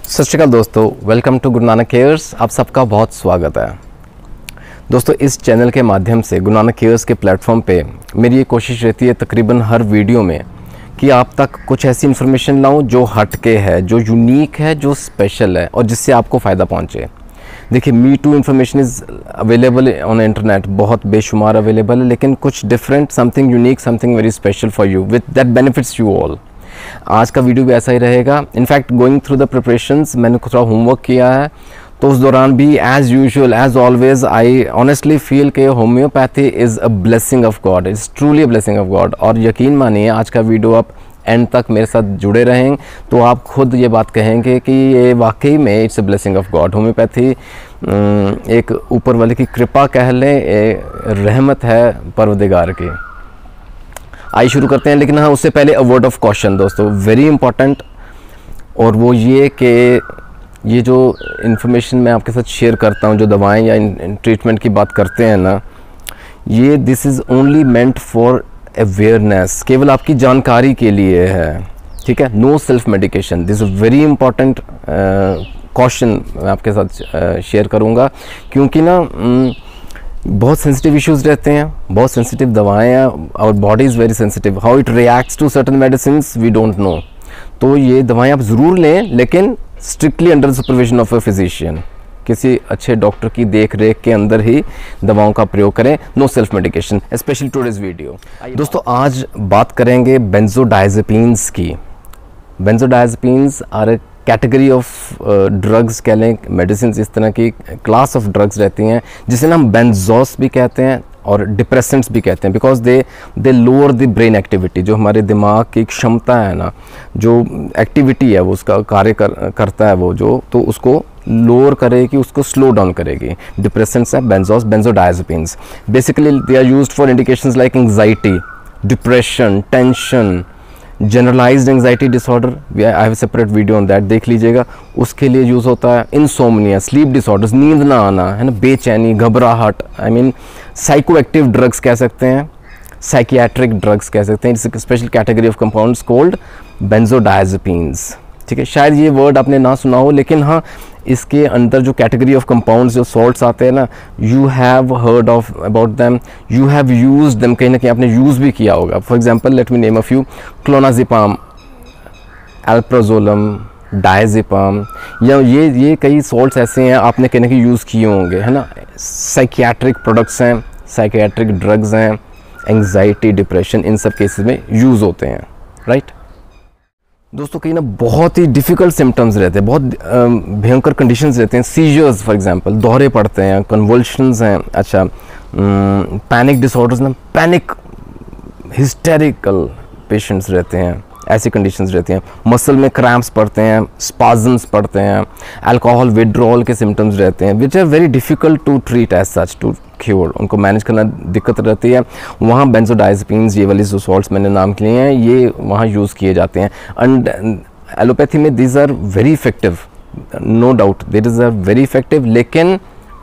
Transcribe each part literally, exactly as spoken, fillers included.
सत श्री अकाल दोस्तों, welcome to Guru Nanak cares. आप सबका बहुत स्वागत है दोस्तों। इस चैनल के माध्यम से गुरु नानक केयर्स के प्लेटफॉर्म पे मेरी ये कोशिश रहती है तकरीबन हर वीडियो में कि आप तक कुछ ऐसी इन्फॉर्मेशन लाऊं जो हट के है, जो यूनिक है, जो स्पेशल है और जिससे आपको फ़ायदा पहुंचे। देखिए, me too information is available on internet, बहुत बेशुमार अवेलेबल है, लेकिन कुछ different, something unique, something very special for you with that benefits you all. आज का वीडियो भी ऐसा ही रहेगा। In fact going through the preparations, मैंने थोड़ा होमवर्क किया है, तो उस दौरान भी as usual as always I honestly feel कि homeopathy is a blessing of God, is truly a blessing of God. और यकीन मानिए, आज का वीडियो आप एंड तक मेरे साथ जुड़े रहें तो आप खुद ये बात कहेंगे कि ये वाकई में it's a blessing of God. Homeopathy एक ऊपर वाले की कृपा कह लें, रहमत है परवरदिगार की। आइए शुरू करते हैं, लेकिन हाँ उससे पहले अ वर्ड ऑफ कॉशन दोस्तों, वेरी इंपॉर्टेंट, और वो ये कि ये जो इन्फॉर्मेशन मैं आपके साथ शेयर करता हूँ, जो दवाएं या ट्रीटमेंट की बात करते हैं ना, ये this is only meant for awareness, केवल आपकी जानकारी के लिए है, ठीक है। No self medication, this is very important caution मैं आपके साथ शेयर करूँगा, क्योंकि ना बहुत सेंसिटिव इश्यूज रहते हैं, बहुत सेंसिटिव दवाएं हैं, और body is very sensitive, how it reacts to certain medicine we don't know. तो ये दवाएं आप ज़रूर लें, लेकिन strictly under supervision of a physician, किसी अच्छे डॉक्टर की देख रेख के अंदर ही दवाओं का प्रयोग करें। No self medication, specially today's video. दोस्तों, आज बात करेंगे बेंजोडायजेपिन्स की। Benzodiazepines are category of drugs कह लें, मेडिसिन, इस तरह की क्लास ऑफ ड्रग्स रहती हैं जिसे हम बेंजोस भी कहते हैं और डिप्रेसेंट्स भी कहते हैं, because they they lower the brain activity, जो हमारे दिमाग की क्षमता है ना, जो एक्टिविटी है वो उसका कार्य कर, करता है वो जो, तो उसको लोअर करेगी, उसको स्लो डाउन करेगी। डिप्रेसेंट्स हैं benzos, benzodiazepines. Basically they are used for indications like anxiety, depression, tension, generalised anxiety disorder, I have separate video on that, देख लीजिएगा। उसके लिए यूज़ होता है। इंसोमनिया, स्लीप डिसऑर्डर्स, नींद ना आना, है ना, बेचैनी, घबराहट, I mean psycho active drugs कह सकते हैं, साइकियाट्रिक ड्रग्स कह सकते हैं। It's special category of compounds called benzodiazepines, ठीक है। शायद ये वर्ड आपने ना सुना हो, लेकिन हाँ इसके अंदर जो कैटेगरी ऑफ कंपाउंड्स, जो सॉल्ट्स आते हैं ना, you have heard of about them, you have used them, कहीं ना कहीं आपने यूज़ भी किया होगा। For example let me name a few, clonazepam, alprazolam, diazepam, या ये ये कई सॉल्ट्स ऐसे हैं आपने कहीं ना कहीं यूज़ किए होंगे, है ना। साइकियाट्रिक प्रोडक्ट्स हैं, साइकियाट्रिक ड्रग्स हैं, एंग्जाइटी, डिप्रेशन, इन सब केसेस में यूज़ होते हैं, राइट। दोस्तों, कहीं ना बहुत ही डिफ़िकल्ट सिम्टम्स रहते हैं, बहुत भयंकर कंडीशंस रहते हैं। सीजर्स फॉर एग्जांपल, दौरे पड़ते हैं, कन्वल्शंस हैं, अच्छा, पैनिक डिसऑर्डर्स ना, पैनिक हिस्टेरिकल पेशेंट्स रहते हैं, ऐसी कंडीशंस रहती हैं। मसल में क्रैम्प्स पड़ते हैं, स्पाजम्स पड़ते हैं, अल्कोहल विड्रॉल के सिम्टम्स रहते हैं, which are very difficult to treat as such, to cure, उनको मैनेज करना दिक्कत रहती है। वहाँ बेंजोडायजेपिन्स, ये वाली जो सॉल्ट्स मैंने नाम लिए हैं, ये वहाँ यूज़ किए जाते हैं। एंड एलोपैथी में these are very effective, no doubt these are very effective, लेकिन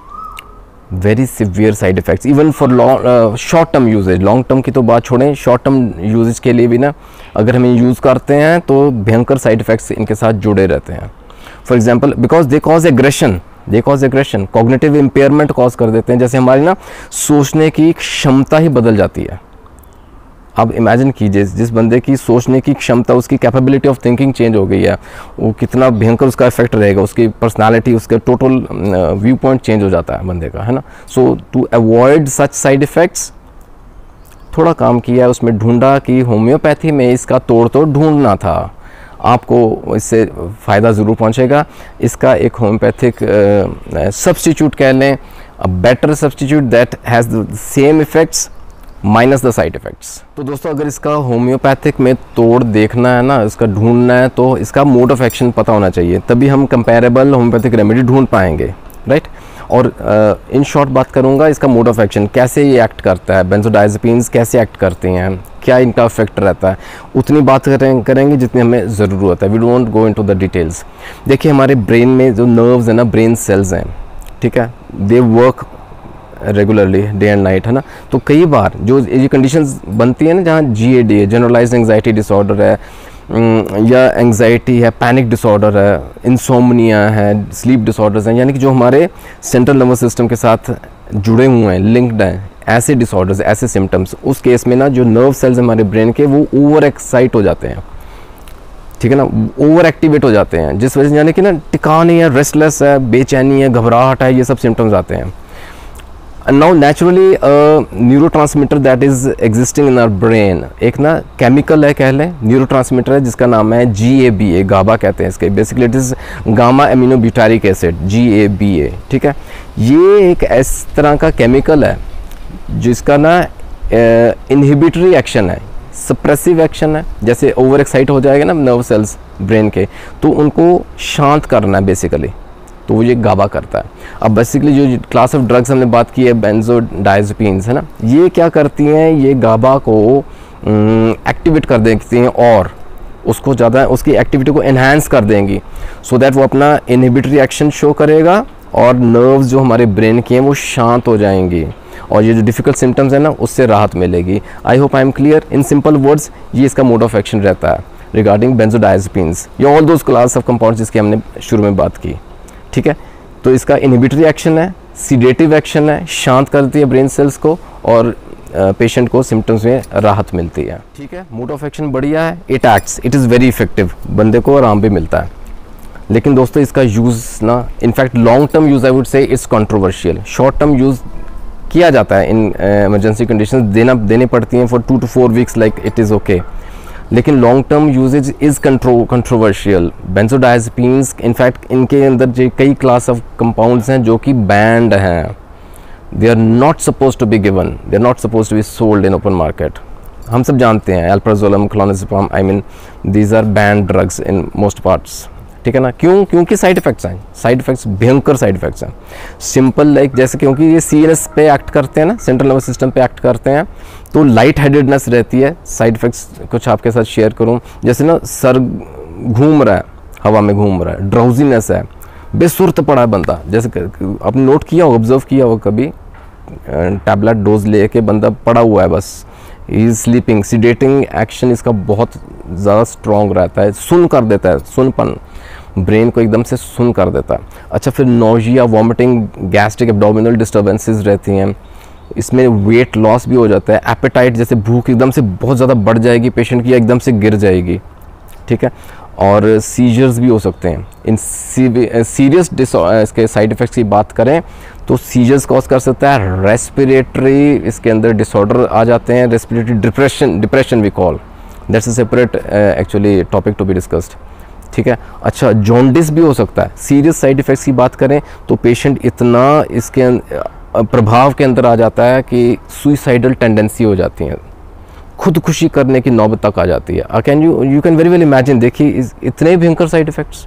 very severe side effects even for long short term usages. Long term की तो बात छोड़ें, शॉर्ट टर्म यूजेज के लिए भी ना, अगर हम यूज़ करते हैं तो भयंकर साइड इफ़ेक्ट्स इनके साथ जुड़े रहते हैं। For example, because they cause aggression, they cause aggression, cognitive impairment cause कर देते हैं, जैसे हमारी ना सोचने की क्षमता ही बदल जाती है। अब इमेजिन कीजिए, जिस बंदे की सोचने की क्षमता, उसकी कैपेबिलिटी ऑफ थिंकिंग चेंज हो गई है, वो कितना भयंकर उसका इफेक्ट रहेगा, उसकी पर्सनालिटी, उसका टोटल व्यू पॉइंट चेंज हो जाता है बंदे का, है ना। So to avoid such side effects, थोड़ा काम किया, उसमें ढूंढा कि होम्योपैथी में इसका तोड़ तोड़ ढूंढना था, आपको इससे फ़ायदा ज़रूर पहुंचेगा। इसका एक होम्योपैथिक सब्स्टिट्यूट कह लें, a better substitute that has the same effects minus the side effects. तो दोस्तों, अगर इसका होम्योपैथिक में तोड़ देखना है ना, इसका ढूंढना है, तो इसका मोड ऑफ एक्शन पता होना चाहिए, तभी हम कंपेरेबल होम्योपैथिक रेमेडी ढूंढ पाएंगे, राइट। और इन शॉर्ट बात करूंगा इसका मोड ऑफ एक्शन, कैसे ये एक्ट करता है, बेंजोडायजेपिन्स कैसे एक्ट करते हैं, क्या इनका इफेक्ट रहता है, उतनी बात करें करेंगे जितनी हमें ज़रूरत है। We don't go into the details. देखिए, हमारे ब्रेन में जो नर्व्स हैं ना, ब्रेन सेल्स हैं, ठीक है, they work regularly day and night, है ना। तो कई बार जो ये कंडीशंस बनती है ना, जहाँ जी ए डी है, जनरलाइज्ड एंग्जाइटी डिसऑर्डर है, या एंग्जाइटी है, पैनिक डिसऑर्डर है, इंसोमनिया है, स्लीप डिसऑर्डर्स हैं, यानी कि जो हमारे सेंट्रल नर्वस सिस्टम के साथ जुड़े हुए हैं, लिंक्ड हैं, ऐसे डिसऑर्डर्स, ऐसे सिम्टम्स, उस केस में ना जो नर्व सेल्स हमारे ब्रेन के वो ओवर एक्साइट हो जाते हैं, ठीक है ना, ओवर एक्टिवेट हो जाते हैं, जिस वजह से यानी कि ना टिका नहीं है, रेस्टलेस है, बेचैनी है, घबराहट है, ये सब सिम्टम्स आते हैं। And now naturally a neurotransmitter that is existing in our brain, एक ना केमिकल है, कह लें न्यूरोट्रांसमीटर है, जिसका नाम है जी ए बी ए, गाबा कहते हैं इसके, basically it is gamma aminobutyric acid, G A B A, ठीक है। ये एक इस तरह का केमिकल है जिसका ना इनहिबिटरी एक्शन है, सप्रेसिव एक्शन है। जैसे ओवर एक्साइट हो जाएगा ना नर्व सेल्स ब्रेन के, तो उनको शांत करना है बेसिकली, तो वो ये गाबा करता है। अब बेसिकली जो क्लास ऑफ ड्रग्स हमने बात की है, बेंजोडाइज़ेपिन्स, है ना, ये क्या करती हैं, ये गाबा को एक्टिवेट कर देती हैं और उसको ज़्यादा, उसकी एक्टिविटी को एनहांस कर देंगी, सो दैट वो अपना इनहिबिटरी एक्शन शो करेगा और नर्व्स जो हमारे ब्रेन के हैं वो शांत हो जाएंगी और ये जो डिफ़िकल्ट सिम्टम्स है ना उससे राहत मिलेगी। I hope I'm clear. In simple words ये इसका मोड ऑफ एक्शन रहता है रिगार्डिंग बेंजोडाइज़ेपिन्स या all those class of compounds जिसकी हमने शुरू में बात की, ठीक है। तो इसका इनहिबिटरी एक्शन है, सीडेटिव एक्शन है, शांत करती है ब्रेन सेल्स को और पेशेंट को सिम्टम्स में राहत मिलती है, ठीक है। मोड ऑफ एक्शन बढ़िया है, it acts, it is very effective, बंदे को आराम भी मिलता है। लेकिन दोस्तों इसका यूज़ ना, in fact long term use I would say it's controversial. Short term use किया जाता है, इन इमरजेंसी कंडीशंस देना देने पड़ती हैं for two two four weeks, like it is okay, लेकिन long term usages is contro controversial. Benzodiazepines in fact इनके अंदर जो कई क्लास ऑफ कंपाउंड्स हैं जो कि बैंड हैं, they are not suppose to be given, they are not suppose to be sold in open market. हम सब जानते हैं alprazolam, clonazepam, I mean these are banned drugs in most parts, ठीक है ना। क्यों? क्योंकि साइड इफ़ेक्ट्स हैं, साइड इफ़ेक्ट्स भयंकर साइड इफ़ेक्ट्स हैं। सिंपल लाइक जैसे क्योंकि ये सी एन एस पे एक्ट करते हैं ना, सेंट्रल नर्वस सिस्टम पे एक्ट करते हैं, तो लाइट हेडेडनेस रहती है। साइड इफ़ेक्ट्स कुछ आपके साथ शेयर करूं, जैसे ना सर घूम रहा है, हवा में घूम रहा है, ड्राउजीनेस है, बेसुर्त पड़ा है बंदा, जैसे आपने नोट किया हो, ऑब्जर्व किया हो कभी, टैबलेट डोज लेके बंदा पड़ा हुआ है, बस he is sleeping. Sedating action इसका बहुत ज़्यादा स्ट्रॉन्ग रहता है, सुन कर देता है, सुनपन ब्रेन को एकदम से सुन कर देता है। अच्छा, फिर nausea, vomiting, gastric abdominal disturbances रहती हैं, इसमें वेट लॉस भी हो जाता है। एपेटाइट, जैसे भूख एकदम से बहुत ज़्यादा बढ़ जाएगी पेशेंट की, एकदम से गिर जाएगी, ठीक है। और सीजर्स भी हो सकते हैं। इन सीरियस इसके साइड इफ़ेक्ट्स की बात करें तो सीजर्स कॉज कर सकता है, रेस्पिरेटरी इसके अंदर डिसऑर्डर आ जाते हैं, respiratory depression, depression we call, that's a separate actually topic to be discussed, ठीक है। अच्छा, जॉन्डिस भी हो सकता है। सीरियस साइड इफ़ेक्ट्स की बात करें तो पेशेंट इतना इसके प्रभाव के अंदर आ जाता है कि सुइसाइडल टेंडेंसी हो जाती है, खुदकुशी करने की नौबत तक आ जाती है। Can you you can very well imagine, देखिए इतने भयंकर side effects.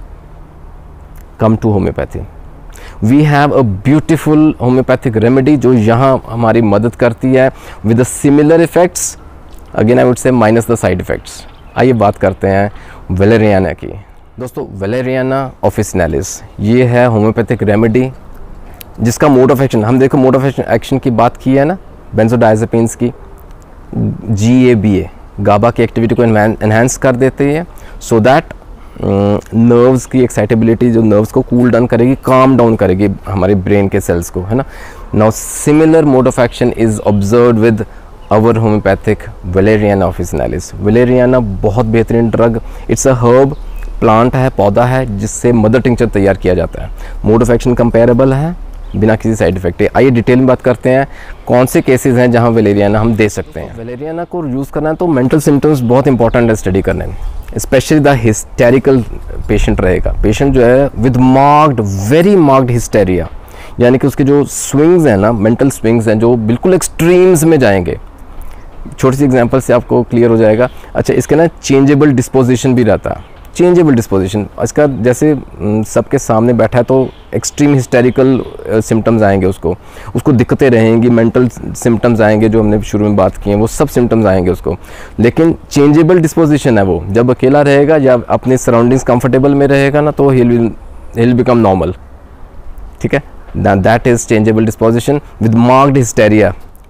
Come to homeopathy, we have a beautiful homeopathic remedy जो यहाँ हमारी मदद करती है with the similar effects, again I would say minus the side effects. आइए बात करते हैं वेलेरियाना की। दोस्तों, वेलेरियाना ऑफिसिनालिस ये है होम्योपैथिक रेमेडी जिसका मोड ऑफ एक्शन, हम देखो मोड ऑफ एक्शन की बात की है ना, बेंजोडाइज़ेपिन्स की, जी ए बी ए, गाबा की एक्टिविटी को एनहांस कर देती है, सो दैट नर्व्स की एक्साइटेबिलिटी, जो नर्व्स को कूल डाउन करेगी, काम डाउन करेगी हमारे ब्रेन के सेल्स को, है ना। Now similar mode of action is observed with our homeopathic Valeriana officinalis. Valeriana बहुत बेहतरीन drug, it's a herb, plant है, पौधा है जिससे मदर टिंक्चर तैयार किया जाता है। मोड ऑफ एक्शन कंपेरेबल है, बिना किसी साइड इफेक्ट के। आइए डिटेल में बात करते हैं कौन से केसेस हैं जहां वेलेरियाना हम दे सकते हैं। वेलेरियाना को यूज़ करना है तो मेंटल सिम्टम्स बहुत इंपॉर्टेंट है स्टडी करने में, स्पेशली द हिस्टेरिकल पेशेंट रहेगा। पेशेंट जो है with marked, very marked hysteria, यानी कि उसके जो स्विंग्स हैं ना, मेंटल स्विंग्स हैं जो बिल्कुल एक्सट्रीम्स में जाएंगे। छोटी सी एग्जांपल से आपको क्लियर हो जाएगा। अच्छा, इसके ना चेंजेबल डिस्पोजिशन भी रहता है, चेंजेबल डिस्पोजिशन। इसका जैसे सबके सामने बैठा है तो एक्सट्रीम हिस्टेरिकल सिम्टम्स आएंगे, उसको उसको दिक्कतें रहेंगी, मेंटल सिम्टम्स आएंगे जो हमने शुरू में बात की हैं, वो सब सिम्टम्स आएंगे उसको। लेकिन चेंजेबल डिस्पोजिशन है वो, जब अकेला रहेगा या अपने सराउंडिंग्स कंफर्टेबल में रहेगा ना तो he will he will become normal, ठीक है। That is changeable disposition with marked hysteria.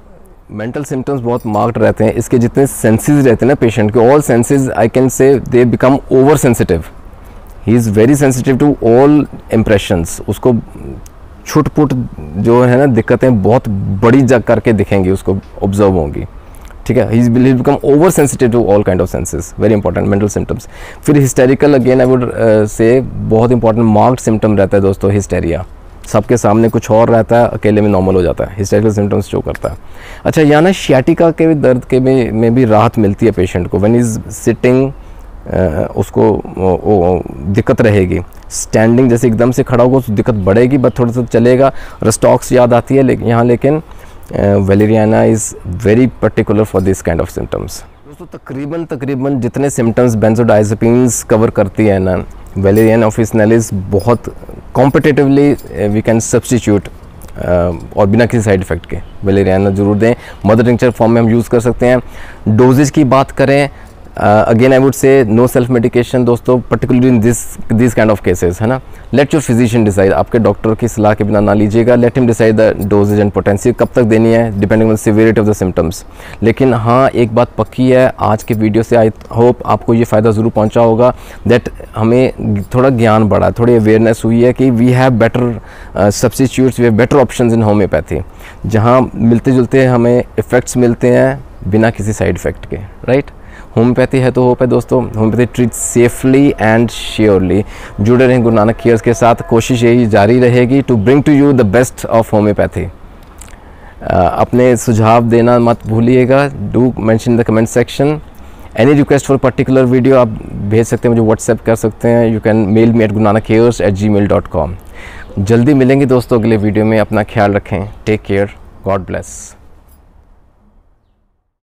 Mental symptoms बहुत मार्क्ड रहते हैं, इसके जितने सेंसेस रहते हैं ना पेशेंट के, all senses I can say they become over sensitive. He is very sensitive to all impressions. उसको छुट पुट जो है ना दिक्कतें बहुत बड़ी जग करके दिखेंगी, उसको ऑब्जर्व होंगी, ठीक है। He is become over sensitive to all kind of senses, very important mental symptoms. फिर hysterical again I would say बहुत इंपॉर्टेंट मार्क्ड सिम्टम रहता है दोस्तों हिस्टेरिया। सबके सामने कुछ और रहता है, अकेले में नॉर्मल हो जाता है, हिस्टेरिकल सिम्टम्स शो करता है। अच्छा, यहाँ ना शियाटिका के भी दर्द के में, में भी राहत मिलती है पेशेंट को। व्हेन इज सिटिंग उसको ओ, ओ, दिक्कत रहेगी, स्टैंडिंग जैसे एकदम से खड़ा होगा तो दिक्कत बढ़ेगी, बट थोड़ा सा चलेगा। रस्टॉक्स याद आती है लेकिन यहाँ, लेकिन Valeriana is very particular for this kind of symptoms. दोस्तों तकरीबन तकरीबन जितने सिम्टम्स बेंजोडाइज़ेपिन्स कवर करती है ना, वैलेरियाना ऑफिसिनालिस बहुत कॉम्पिटिटिवली वी कैन सब्स्टिट्यूट, और बिना किसी साइड इफ़ेक्ट के वैलेरियाना ज़रूर दें। मदर टिंचर फॉर्म में हम यूज़ कर सकते हैं। डोजेज की बात करें, again I would say no self medication दोस्तों, particularly in this this kind of cases, है ना। लेट योर फिजिशियन डिसाइड, आपके डॉक्टर की सलाह के बिना ना लीजिएगा। Let him decide the doses and potency, कब तक देनी है depending on severity of the symptoms. लेकिन हाँ, एक बात पक्की है, आज के वीडियो से आई होप आपको ये फ़ायदा ज़रूर पहुँचा होगा, दैट हमें थोड़ा ज्ञान बढ़ा, थोड़ी अवेयरनेस हुई है कि we have better substitutes, we have better options in homeopathy, जहाँ मिलते जुलते हमें इफ़ेक्ट्स मिलते हैं बिना किसी साइड इफ़ेक्ट के, राइट। होम्योपैथी है तो होप है दोस्तों। Homeopathy treat safely and surely. जुड़े रहें गुरु नानक केयर्स के साथ, कोशिश यही जारी रहेगी to bring to you the best of homeopathy. अपने सुझाव देना मत भूलिएगा, do mention in the comment section. Any request for particular video आप भेज सकते हैं, मुझे व्हाट्सएप कर सकते हैं। You can mail me at gurunanak at Gmail dot com. जल्दी मिलेंगे दोस्तों अगले वीडियो में। अपना ख्याल रखें, टेक केयर, गॉड ब्लेस।